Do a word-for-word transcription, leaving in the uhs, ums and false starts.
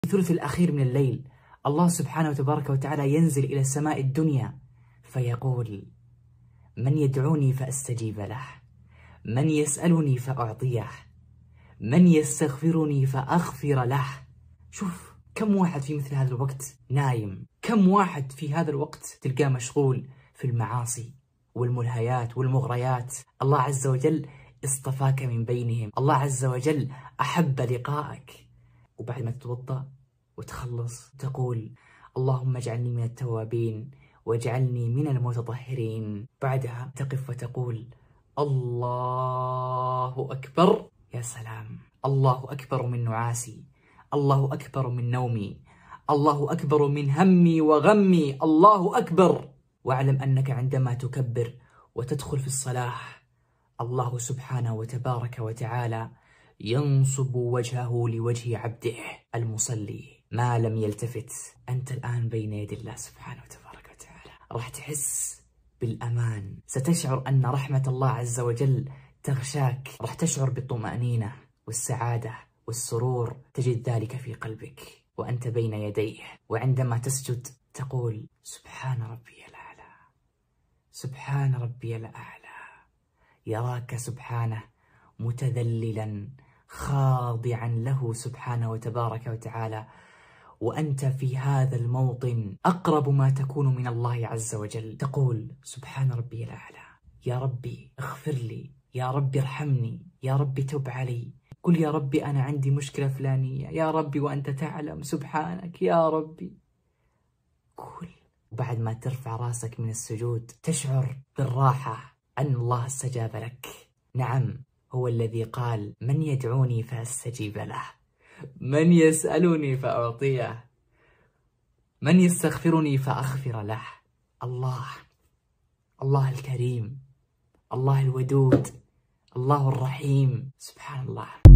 الثلث الأخير من الليل الله سبحانه وتبارك وتعالى ينزل إلى السماء الدنيا فيقول: من يدعوني فأستجيب له، من يسألني فأعطيه، من يستغفرني فأغفر له. شوف كم واحد في مثل هذا الوقت نايم، كم واحد في هذا الوقت تلقاه مشغول في المعاصي والملهيات والمغريات. الله عز وجل اصطفاك من بينهم، الله عز وجل أحب لقائك. وبعد ما تتوضأ وتخلص تقول: اللهم اجعلني من التوابين واجعلني من المتطهرين. بعدها تقف وتقول: الله أكبر. يا سلام، الله أكبر من نعاسي، الله أكبر من نومي، الله أكبر من همي وغمي، الله أكبر. واعلم أنك عندما تكبر وتدخل في الصلاة الله سبحانه وتبارك وتعالى ينصب وجهه لوجه عبده المصلي ما لم يلتفت. أنت الآن بين يدي الله سبحانه وتبارك وتعالى، راح تحس بالأمان، ستشعر أن رحمة الله عز وجل تغشاك، راح تشعر بالطمأنينة والسعادة والسرور، تجد ذلك في قلبك وأنت بين يديه. وعندما تسجد تقول: سبحان ربي الأعلى، سبحان ربي الأعلى. يراك سبحانه متذللا خاضعا له سبحانه وتبارك وتعالى، وأنت في هذا الموطن أقرب ما تكون من الله عز وجل. تقول: سبحان ربي الأعلى، يا ربي اغفر لي، يا ربي ارحمني، يا ربي تب علي. قل: يا ربي أنا عندي مشكلة فلانية، يا ربي وأنت تعلم، سبحانك يا ربي. قل. وبعد ما ترفع راسك من السجود تشعر بالراحة أن الله استجاب لك. نعم، هو الذي قال: من يدعوني فأستجيب له، من يسألني فأعطيه، من يستغفرني فأغفر له. الله، الله الكريم، الله الودود، الله الرحيم، سبحان الله.